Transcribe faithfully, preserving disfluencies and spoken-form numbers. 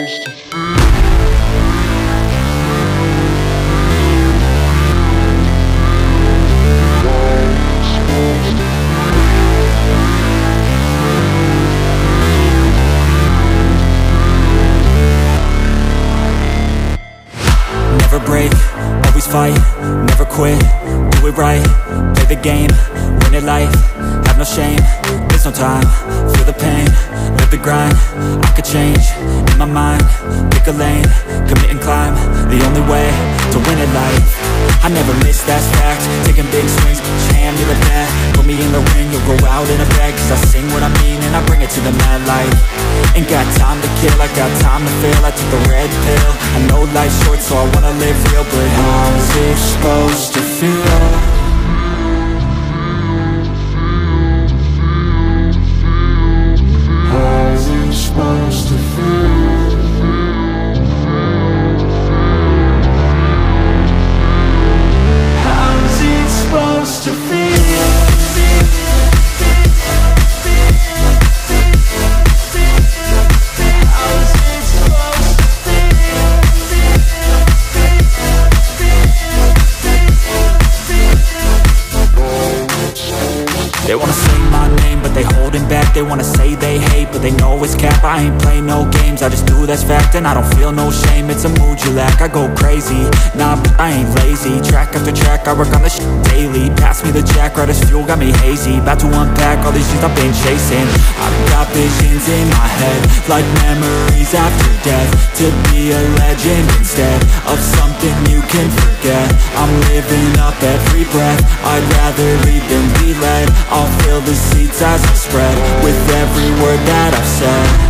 Never break, always fight, never quit, do it right, play the game, win it life, have no shame, there's no time, feel the pain, live the grind, I could change, in my mind, pick a lane, commit and climb, the only way to win it life, I never miss, that's fact, taking big swings, put your hand to the bat, put me in the ring, you'll go out in a bag, cause I sing what I mean and I bring it to the mad light, ain't got time to kill, I got time to feel, I took the red pill, I know life's short so I wanna live real, but how's it supposed to feel? How's it supposed to feel? How's it supposed to feel? They wanna say my name, but they holding back. They wanna say they hate, but they know it's cap. I ain't play no games, I just do that's fact. And I don't feel no shame, it's a mood you lack. I go crazy, nah, but I ain't lazy. Track after track, I work on this shit daily. Pass me the jack, right as fuel, got me hazy. About to unpack all these things I've been chasing. I've got visions in my head, like memories after death. To be a legend instead of something you can forget. I'm living up every breath, I'd rather lead than be led. I'll fill the seats as I spread with every word that I've said.